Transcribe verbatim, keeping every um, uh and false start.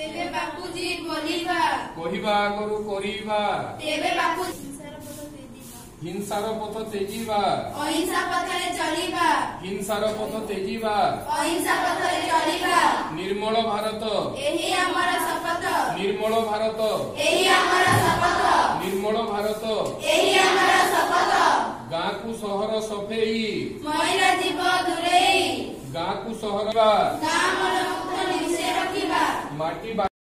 तेबे बापूजी बोलिबा कहिबा आगरु करिबा तेबे बापू हिंसार पथ तेजिबा अहिंसा पथरे चलिबा हिंसार पथ तेजिबा अहिंसा पथरे चलिबा निर्मल भारत एही हमर शपथ निर्मल भारत एही हमर शपथ निर्मल भारत एही हमर शपथ गाँ को सहर सफेई मैला जीव दूरेई गाँ को सहर गाँ मन मुक्त निशे रखिबा माटी